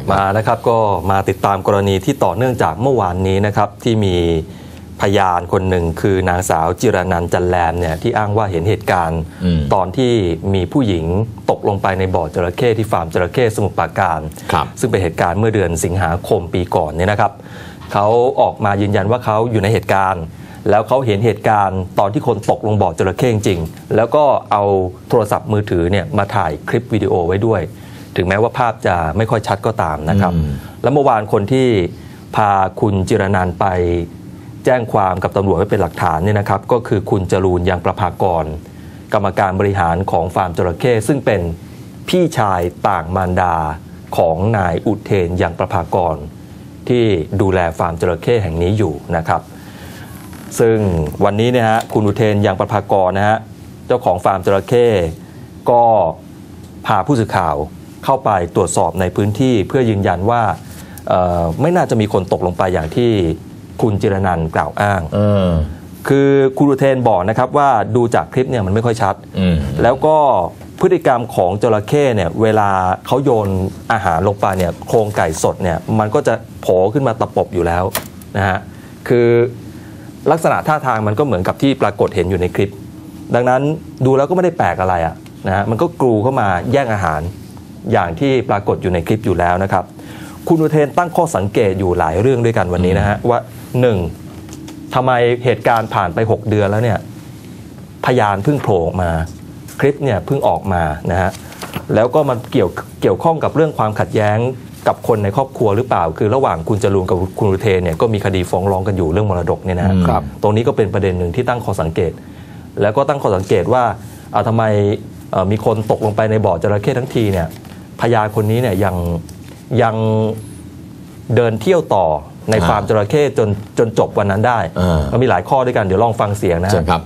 มานะครับก็มาติดตามกรณีที่ต่อเนื่องจากเมื่อวานนี้นะครับที่มีพยานคนหนึ่งคือนางสาวจิรนันท์จันแรมเนี่ยที่อ้างว่าเห็นเหตุการณ์ตอนที่มีผู้หญิงตกลงไปในบ่อจระเข้ที่ฟาร์มจระเข้สมุทรปราการซึ่งเป็นเหตุการณ์เมื่อเดือนสิงหาคมปีก่อนเนี่ยนะครับเขาออกมายืนยันว่าเขาอยู่ในเหตุการณ์แล้วเขาเห็นเหตุการณ์ตอนที่คนตกลงบ่อจระเข้จริงๆแล้วก็เอาโทรศัพท์มือถือเนี่ยมาถ่ายคลิปวิดีโอไว้ด้วยถึงแม้ว่าภาพจะไม่ค่อยชัดก็ตามนะครับแล้วเมื่อวานคนที่พาคุณจิรนันท์ไปแจ้งความกับตำรวจไว้เป็นหลักฐานเนี่ยนะครับก็คือคุณจรูญยังประภากรกรรมการบริหารของฟาร์มจระเข้ซึ่งเป็นพี่ชายต่างมารดาของนายอุเทนยังประภากรที่ดูแลฟาร์มจระเข้แห่งนี้อยู่นะครับซึ่งวันนี้นะฮะคุณอุเทนยังประภากรนะฮะเจ้าของฟาร์มจระเข้ก็พาผู้สื่อข่าวเข้าไปตรวจสอบในพื้นที่เพื่อยืนยันว่าไม่น่าจะมีคนตกลงไปอย่างที่คุณจิรนันท์กล่าวอ้างคือคุณอุเทนบอกนะครับว่าดูจากคลิปเนี่ยมันไม่ค่อยชัดแล้วก็พฤติกรรมของจระเข้เนี่ยเวลาเขาโยนอาหารลงไปเนี่ยโครงไก่สดเนี่ยมันก็จะโผล่ขึ้นมาตะปบอยู่แล้วนะฮะคือลักษณะท่าทางมันก็เหมือนกับที่ปรากฏเห็นอยู่ในคลิปดังนั้นดูแล้วก็ไม่ได้แปลกอะไรนะฮะมันก็กรูเข้ามาแย่งอาหารอย่างที่ปรากฏอยู่ในคลิปอยู่แล้วนะครับคุณอุเทนตั้งข้อสังเกตอยู่หลายเรื่องด้วยกันวันนี้นะฮะว่า1ทำไมเหตุการณ์ผ่านไป6เดือนแล้วเนี่ยพยานเพิ่งโผล่ออกมาคลิปเนี่ยเพิ่งออกมานะฮะแล้วก็มันเกี่ยวข้องกับเรื่องความขัดแย้งกับคนในครอบครัวหรือเปล่าคือระหว่างคุณจรูญกับคุณอุเทนเนี่ยก็มีคดีฟ้องร้องกันอยู่เรื่องมรดกเนี่ยนะครับตรงนี้ก็เป็นประเด็นหนึ่งที่ตั้งข้อสังเกตแล้วก็ตั้งข้อสังเกตว่าทำไมมีคนตกลงไปในบ่อจระเข้ทั้งทีเนี่ยพยานคนนี้เนี่ยยังเดินเที่ยวต่อในฟาร์มจระเข้จนจบวันนั้นได้มันมีหลายข้อด้วยกันเดี๋ยวลองฟังเสียงนะครับ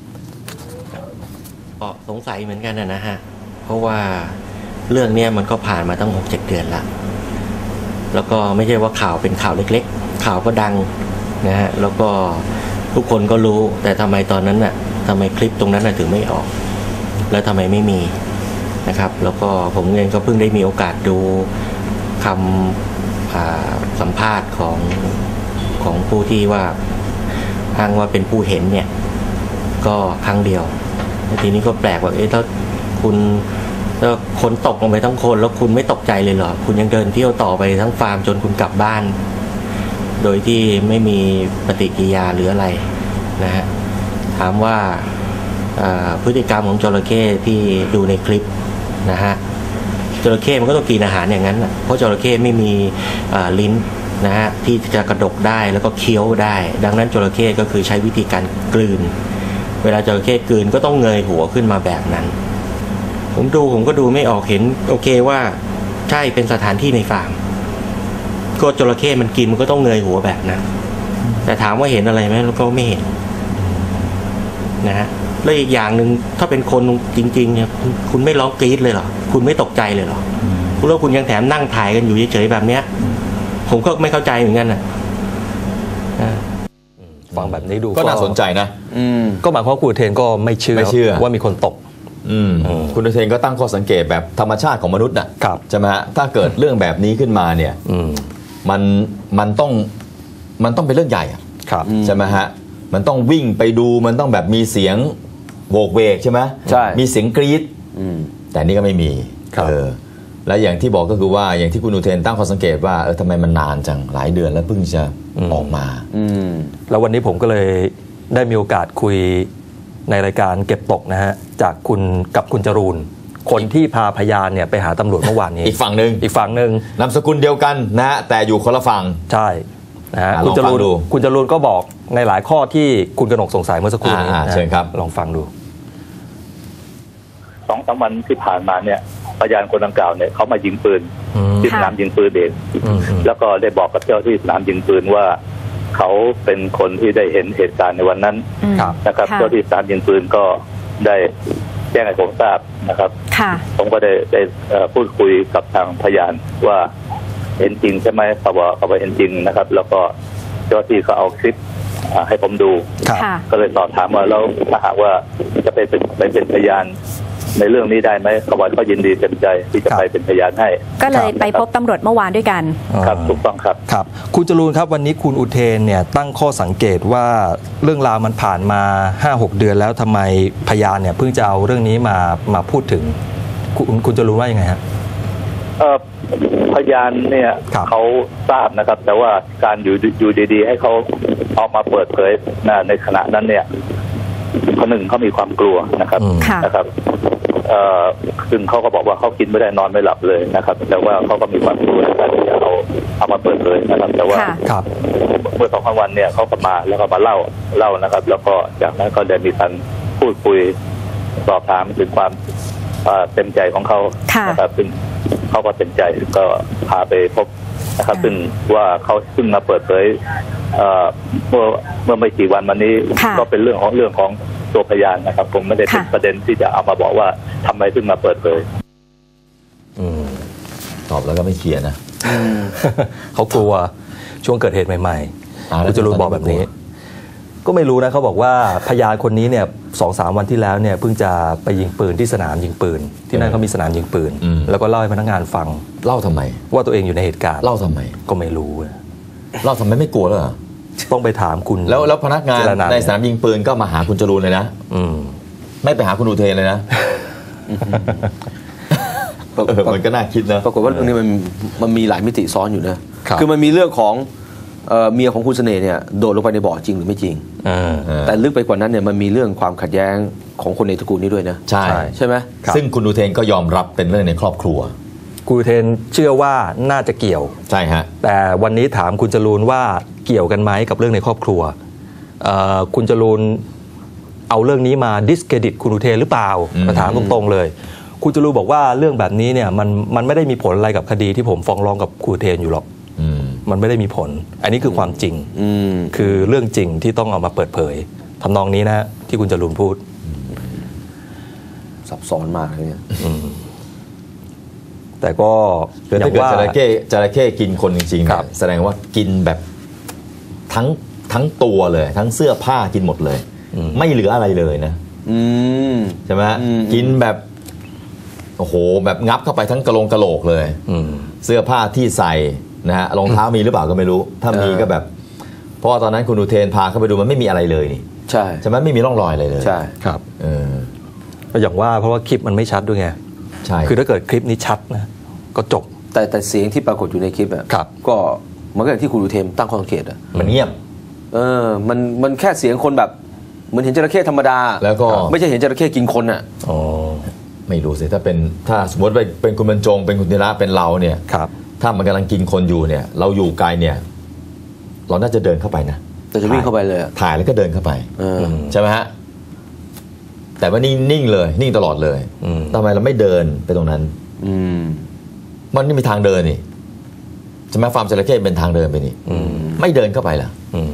ก็สงสัยเหมือนกันนะฮะเพราะว่าเรื่องนี้มันก็ผ่านมาตั้ง 6-7 เดือนละแล้วก็ไม่ใช่ว่าข่าวเป็นข่าวเล็กๆข่าวก็ดังนะฮะแล้วก็ทุกคนก็รู้แต่ทำไมตอนนั้นน่ะทำไมคลิปตรงนั้นน่ะถึงไม่ออกแล้วทำไมไม่มีนะครับแล้วก็ผมเองก็เพิ่งได้มีโอกาสดูคำสัมภาษณ์ของผู้ที่ว่าอ้างว่าเป็นผู้เห็นเนี่ยก็ครั้งเดียวทีนี้ก็แปลกว่าถ้าคนตกลงไปทั้งคนแล้วคุณไม่ตกใจเลยเหรอคุณยังเดินเที่ยวต่อไปทั้งฟาร์มจนคุณกลับบ้านโดยที่ไม่มีปฏิกิริยาหรืออะไรนะฮะถามว่าพฤติกรรมของจระเข้ที่ดูในคลิปนะฮะจระเข้มันก็ต้องกินอาหารอย่างนั้นเพราะจระเข้ไม่มีลิ้นนะฮะที่จะกระดกได้แล้วก็เคี้ยวได้ดังนั้นจระเข้ก็คือใช้วิธีการกลืนเวลาจระเข้กลืนก็ต้องเงยหัวขึ้นมาแบบนั้นผมก็ดูไม่ออกเห็นโอเคว่าใช่เป็นสถานที่ในฟาร์มก็จระเข้มันกินมันก็ต้องเงยหัวแบบนั้นแต่ถามว่าเห็นอะไรไหมก็ไม่เห็นนะฮะแล้วอีกอย่างหนึ่งถ้าเป็นคนจริงๆเนี่ยคุณไม่ร้องกรี๊ดเลยเหรอคุณไม่ตกใจเลยเหรอคุณแล้วคุณยังแถมนั่งถ่ายกันอยู่เฉยๆแบบเนี้ยผมก็ไม่เข้าใจเหมือนกันนะฟังแบบนี้ดูก็น่าสนใจนะก็หมายความว่าคุณอุเทนก็ไม่เชื่อว่ามีคนตกคุณอุเทนก็ตั้งข้อสังเกตแบบธรรมชาติของมนุษย์น่ะใช่ไหมฮะถ้าเกิดเรื่องแบบนี้ขึ้นมาเนี่ยมันต้องเป็นเรื่องใหญ่ใช่ไหมฮะมันต้องวิ่งไปดูมันต้องแบบมีเสียงโวกเวกใช่ไหมใช่มีเสียงกรี๊ดแต่นี่ก็ไม่มีและอย่างที่บอกก็คือว่าอย่างที่คุณอุเทนตั้งข้อสังเกตว่าทำไมมันนานจังหลายเดือนแล้วเพิ่งจะออกมาแล้ววันนี้ผมก็เลยได้มีโอกาสคุยในรายการเก็บตกนะฮะจากคุณจรูญคนที่พาพยานเนี่ยไปหาตำรวจเมื่อวานนี้อีกฝั่งหนึ่งนามสกุลเดียวกันนะฮะแต่อยู่คนละฝั่งใช่นะฮะคุณจรูญก็บอกในหลายข้อที่คุณกนกสงสัยเมื่อสักครู่นี้เชิญครับลองฟังดู 2-3 วันที่ผ่านมาเนี่ยพยานคนดังกล่าวเนี่ยเขามายิงปืนที่สนามยิงปืนเองแล้วก็ได้บอกกับเจ้าที่สนามยิงปืนว่าเขาเป็นคนที่ได้เห็นเหตุการณ์ในวันนั้นนะครับเจ้าที่สนามยิงปืนก็ได้แจ้งให้ผมทราบนะครับผมก็ได้พูดคุยกับทางพยานว่าเห็นจริงใช่ไหมเขาบอกเห็นจริงนะครับแล้วก็เจ้าที่เขาเอาคลิปให้ผมดูก็เลยสอบถามว่าแล้วถ้าหากว่าจะไปเป็นพยานในเรื่องนี้ได้ไหมเขาบอกเขายินดีเต็มใจที่จะไปเป็นพยานให้ก็เลยไปพบตำรวจเมื่อวานด้วยกันครับถูกต้องครับครับคุณจรูนครับวันนี้คุณอุเทนเนี่ยตั้งข้อสังเกตว่าเรื่องราวมันผ่านมา 5-6 เดือนแล้วทำไมพยานเนี่ยเพิ่งจะเอาเรื่องนี้มาพูดถึงคุณจรูนว่ายังไงครับพยานเนี่ยเขาทราบนะครับแต่ว่าการอยู่ดีๆให้เขาออกมาเปิดเผยในขณะนั้นเนี่ยคนหนึ่งเขามีความกลัวนะครับซึ่งเขาก็บอกว่าเขากินไม่ได้นอนไม่หลับเลยนะครับแต่ว่าเขาก็มีความกลัวในการที่จะเอามาเปิดเผยนะครับแต่ว่าเมื่อ2 วันเนี่ยเขาก็มาแล้วก็มาเล่านะครับแล้วก็จากนั้นก็ได้มีการพูดคุยสอบถามถึงความเต็มใจของเขานะครับซึ่งเขาก็เต็มใจก็พาไปพบนะครับซึ่งว่าเขาเพิ่งมาเปิดเผยเมื่อไม่กี่วันมานี้ก็เป็นเรื่องของตัวพยานนะครับผมไม่ได้เป็นประเด็นที่จะเอามาบอกว่าทำไมเพิ่งมาเปิดเผยตอบแล้วก็ไม่เคลียร์นะเขากลัวช่วงเกิดเหตุใหม่ๆคุณจรูนบอกแบบนี้ก็ไม่รู้นะเขาบอกว่าพยานคนนี้เนี่ย 2-3 วันที่แล้วเนี่ยเพิ่งจะไปยิงปืนที่สนามยิงปืนที่นั่นเขามีสนามยิงปืนแล้วก็เล่าให้พนักงานฟังเล่าทำไมว่าตัวเองอยู่ในเหตุการณ์เล่าทำไมก็ไม่รู้เล่าทำไมไม่กลัวเลยต้องไปถามคุณแล้วพนักงานในสนามยิงปืนก็มาหาคุณจรูนเลยนะไม่ไปหาคุณอุเทนเลยนะมันก็น่าคิดนะปรากฏว่าเรื่องนี้มันมีหลายมิติซ้อนอยู่นะคือมันมีเรื่องของเมียของคุณเสน่ห์เนี่ยโดดลงไปในบ่อจริงหรือไม่จริงแต่ลึกไปกว่านั้นเนี่ยมันมีเรื่องความขัดแย้งของคนในตระกูลนี้ด้วยนะใช่ไหมซึ่งคุณอุเทนก็ยอมรับเป็นเรื่องในครอบครัวคุณอุเทนเชื่อว่าน่าจะเกี่ยวใช่ฮะแต่วันนี้ถามคุณจรูนว่าเกี่ยวกันไหมกับเรื่องในครอบครัวคุณจรูนเอาเรื่องนี้มาดิสเครดิตคุณอุเทนหรือเปล่ามาถามตรงๆเลยคุณจรูนบอกว่าเรื่องแบบนี้เนี่ยมันไม่ได้มีผลอะไรกับคดีที่ผมฟ้องร้องกับคุณอุเทนอยู่หรอกมันไม่ได้มีผลอันนี้คือความจริงคือเรื่องจริงที่ต้องเอามาเปิดเผยทำนองนี้นะที่คุณจรูนพูดซับซ้อนมากเลยเนี่ยแต่ก็ถ้าเกิดจระเข้กินคนจริงๆแสดงว่ากินแบบทั้งตัวเลยทั้งเสื้อผ้ากินหมดเลยไม่เหลืออะไรเลยนะใช่ไหมกินแบบโอ้โหแบบงับเข้าไปทั้งกระโหลกเลยเสื้อผ้าที่ใส่นะฮะรองเท้ามีหรือเปล่าก็ไม่รู้ถ้ามีก็แบบเพราะว่าตอนนั้นคุณอุเทนพาเข้าไปดูมันไม่มีอะไรเลยนี่ใช่ไหมไม่มีร่องรอยอะไรเลยใช่ครับก็อย่างว่าเพราะว่าคลิปมันไม่ชัดด้วยไงใช่คือถ้าเกิดคลิปนี้ชัดนะก็จบแต่เสียงที่ปรากฏอยู่ในคลิปอ่ะก็มันก็อย่างที่คุณอุเทนตั้งข้อสังเกตอ่ะมันเงียบมันแค่เสียงคนแบบเหมือนเห็นจระเข้ธรรมดาแล้วก็ไม่ใช่เห็นจระเข้กินคนอ่ะไม่รู้สิถ้าสมมติเป็นคุณบรรจงเป็นคุณธีระเป็นเราเนี่ยถ้ามันกำลังกินคนอยู่เนี่ยเราอยู่ไกลเนี่ยเราน่าจะเดินเข้าไปนะแต่จะวิ่งเข้าไปเลยถ่ายแล้วก็เดินเข้าไปใช่ไหมฮะแต่ว่านิ่งเลยนิ่งตลอดเลยทำไมเราไม่เดินไปตรงนั้นมันไม่มีทางเดินนี่ใช่ไหมฟาร์มจระเข้เป็นทางเดินไปนี่ไม่เดินเข้าไปล่ะ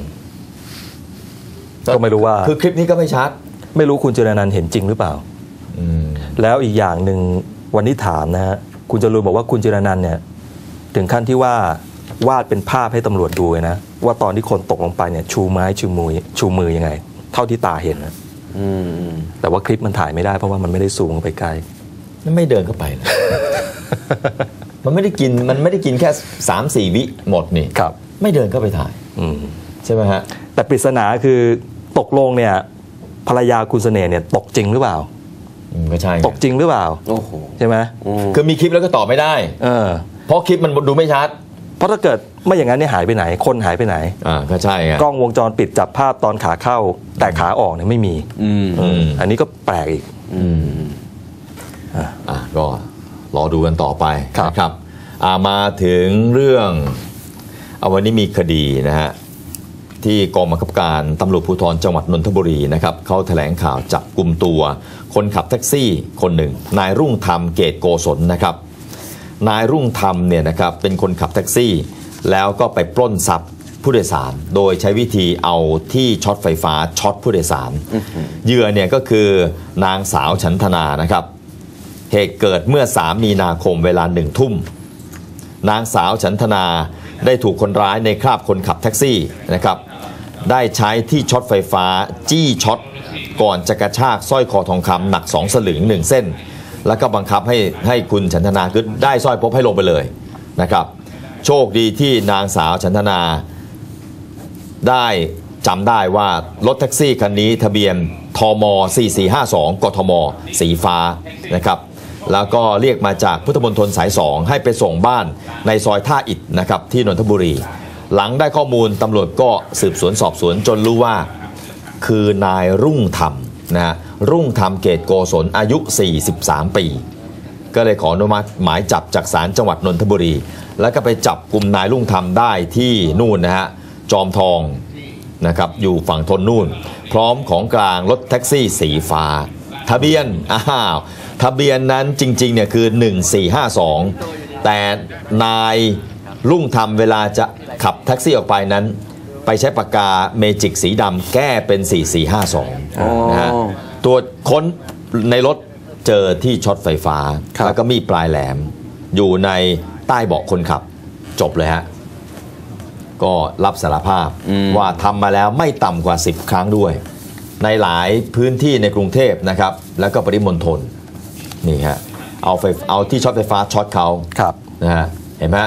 ก็ไม่รู้ว่าคือคลิปนี้ก็ไม่ชัดไม่รู้คุณจรนันท์เห็นจริงหรือเปล่าแล้วอีกอย่างหนึ่งวันนี้ถามนะฮะคุณจรูนบอกว่าคุณจรนันท์เนี่ยถึงขั้นที่ว่าวาดเป็นภาพให้ตำรวจดูเลยนะว่าตอนที่คนตกลงไปเนี่ยชูไม้ชูมือยังไงเท่าที่ตาเห็นนะแต่ว่าคลิปมันถ่ายไม่ได้เพราะว่ามันไม่ได้ซูมไปไกลไม่เดินเข้าไปเลย มันไม่ได้กินแค่ 3-4 วิหมดนี่ไม่เดินเข้าไปถ่ายใช่ไหมฮะแต่ปริศนาคือตกลงเนี่ยภรรยาคุณเสน่ห์เนี่ยตกจริงหรือเปล่าก็ใช่ตกจริงหรือเปล่าใช่ไหมคือมีคลิปแล้วก็ตอบไม่ได้เพราะคลิปมันดูไม่ชัดเพราะถ้าเกิดไม่อย่างนั้นเนี่ยหายไปไหนคนหายไปไหนก็ใช่กล้องวงจรปิดจับภาพตอนขาเข้าแต่ขาออกเนี่ยไม่มีอันนี้ก็แปลกอีกก็รอดูกันต่อไปครับมาถึงเรื่องวันนี้มีคดีนะฮะที่กองบังคับการตำรวจภูธรจังหวัดนนทบุรีนะครับเขาแถลงข่าวจับกุมตัวคนขับแท็กซี่คนหนึ่งนายรุ่งธรรมเกตโกศลนะครับนายรุ่งธรรมเนี่ยนะครับเป็นคนขับแท็กซี่แล้วก็ไปปล้นทรัพย์ผู้โดยสารโดยใช้วิธีเอาที่ช็อตไฟฟ้าช็อตผู้โดยสารเหยื่อเนี่ยก็คือนางสาวฉันทนานะครับเหตุเกิดเมื่อ3 มีนาคมเวลา 1 ทุ่มนางสาวฉันทนาได้ถูกคนร้ายในคราบคนขับแท็กซี่นะครับได้ใช้ที่ช็อตไฟฟ้าจี้ช็อตก่อนจะกระชากสร้อยคอทองคำหนัก2 สลึง1 เส้นแล้วก็บังคับให้คุณฉันทนาคือได้สร้อยพกให้ลงไปเลยนะครับโชคดีที่นางสาวฉันทนาได้จำได้ว่ารถแท็กซี่คันนี้ทะเบียนทม4452กทมสีฟ้านะครับแล้วก็เรียกมาจากพุทธมณฑลสาย2ให้ไปส่งบ้านในซอยท่าอิฐนะครับที่นนทบุรีหลังได้ข้อมูลตำรวจก็สืบสวนสอบสวนจนรู้ว่าคือนายรุ่งธรรมนะรุ่งธรรมเกตโกศลอายุ43ปีก็เลยขออนุมัติหมายจับจากศาลจังหวัดนนทบุรีแล้วก็ไปจับกลุ่มนายรุ่งธรรมได้ที่นู่นนะฮะจอมทองนะครับอยู่ฝั่งทนนู่นพร้อมของกลางรถแท็กซี่สีฟ้าทะเบียนทะเบียนนั้นจริงๆเนี่ยคือ1452แต่นายรุ่งธรรมเวลาจะขับแท็กซี่ออกไปนั้นไปใช้ปากกาเมจิกสีดำแก้เป็น4452นะฮะตัวค้นในรถเจอที่ช็อตไฟฟ้าแล้วก็มีดปลายแหลมอยู่ในใต้เบาะคนขับจบเลยฮะก็รับสารภาพว่าทำมาแล้วไม่ต่ำกว่า10ครั้งด้วยในหลายพื้นที่ในกรุงเทพนะครับแล้วก็ปริมณฑลนี่ฮะเอาที่ช็อตไฟฟ้าช็อตเขานะฮะเห็นไหม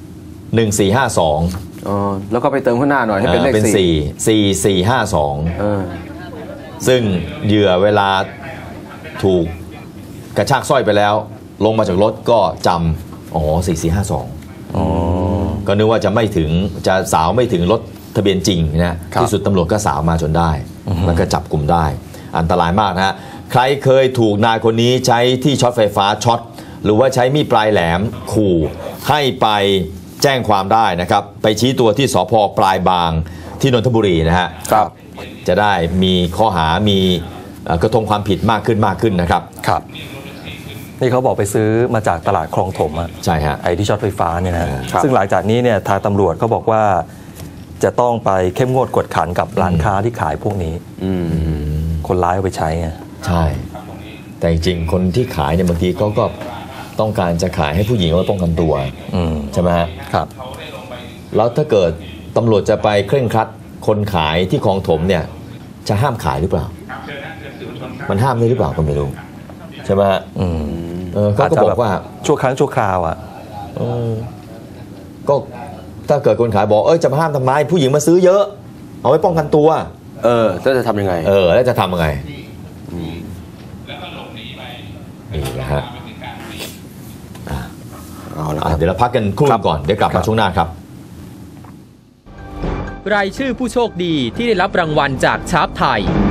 1452 แล้วก็ไปเติมข้างหน้าหน่อยให้เป็นเลข 4452ซึ่งเหยื่อเวลาถูกกระชากสร้อยไปแล้วลงมาจากรถก็จำ4452ก็นึกว่าจะไม่ถึงจะสาวไม่ถึงรถทะเบียนจริงนะที่สุดตำรวจก็สาวมาจนได้แล้วก็จับกลุ่มได้อันตรายมากนะฮะใครเคยถูกนายคนนี้ใช้ที่ช็อตไฟฟ้าช็อตหรือว่าใช้มีดปลายแหลมขู่ให้ไปแจ้งความได้นะครับไปชี้ตัวที่สภ.ปลายบางที่นนทบุรีนะฮะครับจะได้มีข้อหามีกระทงความผิดมากขึ้นนะครับครับนี่เขาบอกไปซื้อมาจากตลาดคลองถมอ่ะใช่ฮะไอ้ที่ช็อตไฟฟ้าเนี่ยนะซึ่งหลังจากนี้เนี่ยทางตำรวจเขาบอกว่าจะต้องไปเข้มงวดกวดขันกับร้านค้าที่ขายพวกนี้คนร้ายเอาไปใช้ไงใช่แต่จริงๆคนที่ขายเนี่ยบางทีเขาก็ต้องการจะขายให้ผู้หญิงเอาไว้ป้องกันตัวใช่ไหมฮะครับแล้วถ้าเกิดตำรวจจะไปเคร่งครัดคนขายที่คลองถมเนี่ยจะห้ามขายหรือเปล่ามันห้ามได้หรือเปล่าก็ไม่รู้ใช่ไหมฮะเขาก็บอกว่าชั่วครั้งชั่วคราวอ่ะก็ถ้าเกิดคนขายบอกจะมาห้ามทำไมผู้หญิงมาซื้อเยอะเอาไว้ป้องกันตัวแล้วจะทำยังไงแล้วจะทำยังไงนี่นะฮะเดี๋ยวเราพักกันครู่ก่อนเดี๋ยวกลับมาช่วงหน้าครับรายชื่อผู้โชคดีที่ได้รับรางวัลจากชาร์ปไทย